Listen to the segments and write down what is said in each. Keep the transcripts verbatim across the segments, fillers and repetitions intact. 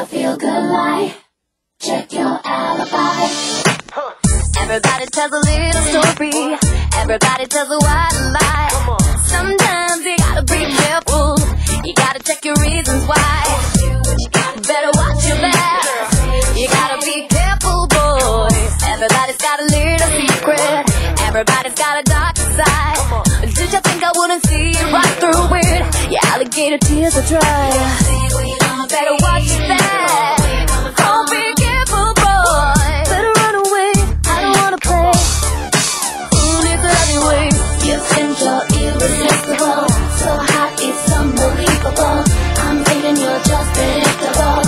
feel good lie. Check your alibi. Everybody tells a little story. Everybody tells a white lie. Sometimes you gotta be careful. You gotta check your reasons why. Better watch your back. You gotta be careful, boys. Everybody's got a little secret. Everybody's got a dark side. Did you think I wouldn't see it right through it? Your alligator tears are dry. Better watch your back. Oh, be careful, boy. Better run away. I don't wanna play. Who needs it anyway? You think you're irresistible. So hot, it's unbelievable. I'm thinking you're just predictable.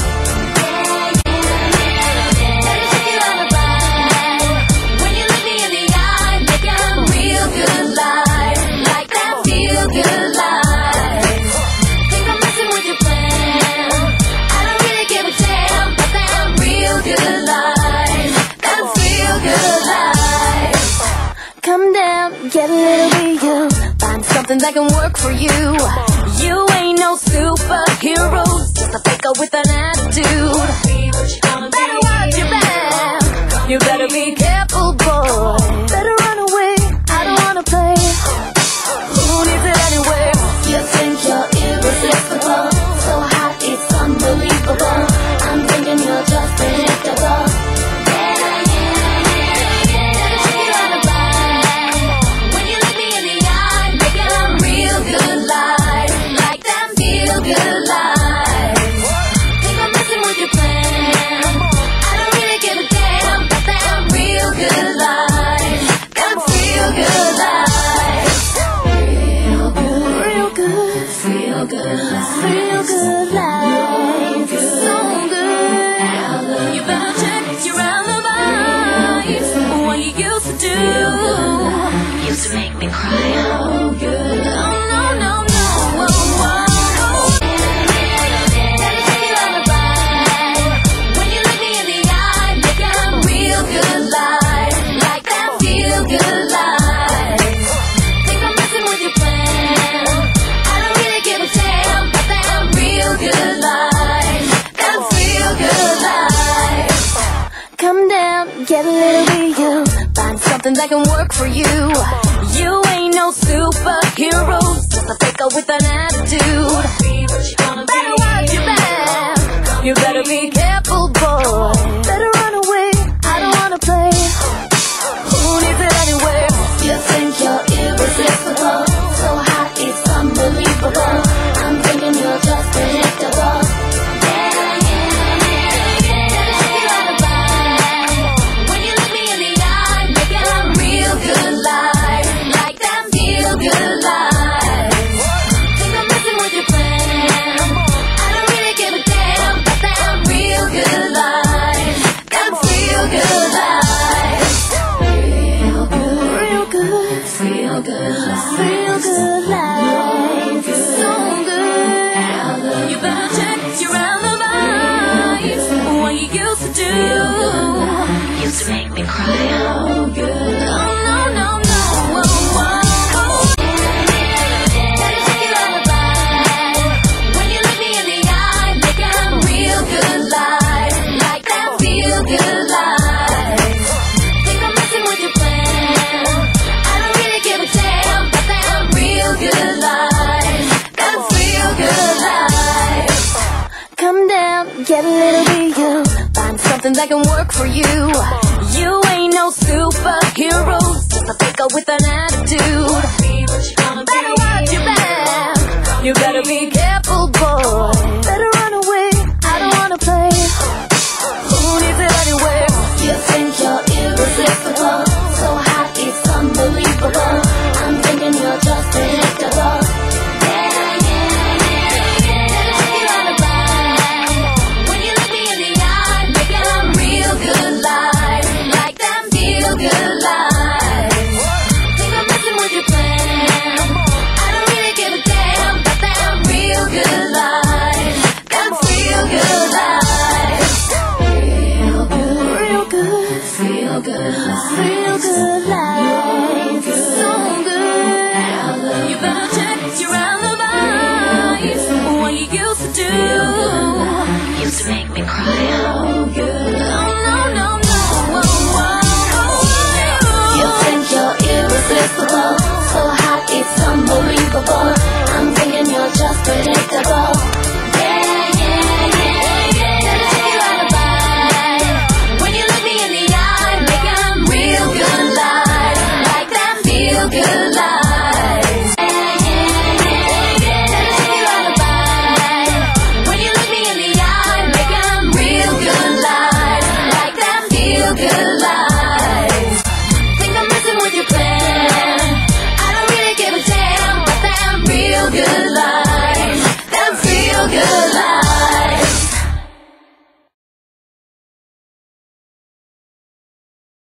Good life. Think I'm messing with your plan. I don't really give a damn, but that real good life. That real good life. Come down, get a little bit you. Find something that can work for you. You ain't no superhero, just a faker with an attitude. Better watch your back. You better be careful, boy. Better run away. I don't wanna play. Who needs it anyway? You think you're irresistible. So hot, it's unbelievable. I'm thinking you're just predictable. Yeah, yeah, yeah, yeah. Check your alibi. When you look me in the eye, make it a real good life. Like that feel good life. Think I'm messing with your plan. I don't really give a damn, but that real good life. That feel good life. Feel good life. Feel good life. So good. You better check your alibi. What you used to do used to make me cry. Oh, good. Oh, no, no, no. Oh, oh. Better check your alibi. When you look me in the eye, make it a real good life. Like that feel good life. Think I'm messing with your plan. Give a damn, but that real good life. That real good life. Come down, get a little bit you. Find something that can work for you. You ain't no superhero, just a faker with an attitude. Better watch your back. You better be careful, boy. Better run away. I don't wanna play. Who needs it anyway? You think you're irresistible. So hot, it's unbelievable. I'm thinking you're just predictable. Yeah, yeah, yeah, yeah. Check your alibi. When you look me in the eye, make it a real good life. Like that feel good life. Think I'm messing with your plan. I don't really give a damn, but that real good life. That real good life. Real good, real good. Feel good life. Feel good life. So good. You better check your alibi. What you used to do used to make me cry. Oh, good. Oh, no, no, no. Oh, oh. Better check your alibi. When you look me in the eye, make it a real good life. Like that feel good life. Think I'm messing with your plan. I don't really give a damn, but that real good life. That real good life. Come down, get a little bit you. Find something that can work for you. You ain't no superhero, just a faker with an attitude.